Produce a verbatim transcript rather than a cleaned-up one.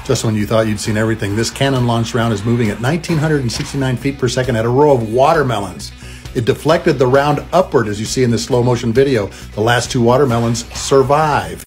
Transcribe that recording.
Just when you thought you'd seen everything, this cannon-launched round is moving at one thousand nine hundred sixty-nine feet per second at a row of watermelons. It deflected the round upward, as you see in this slow-motion video. The last two watermelons survive.